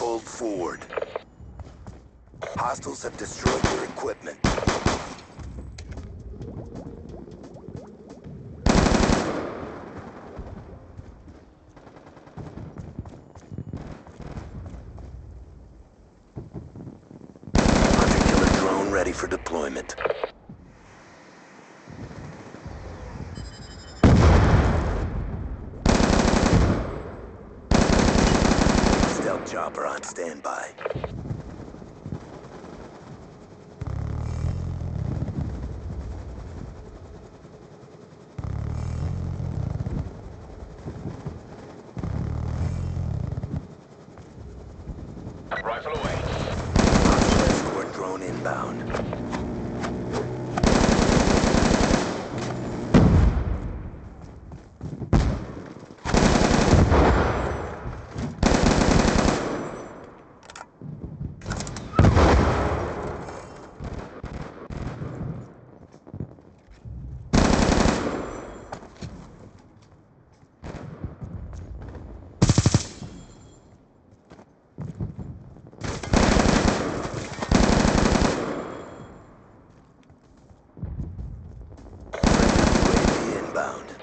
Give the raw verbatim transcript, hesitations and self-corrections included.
pulled forward. Hostiles have destroyed your equipment. Hunter-killer drone ready for deployment. Stealth chopper on standby. Rifle away. Hostile escort drone inbound. U A V inbound.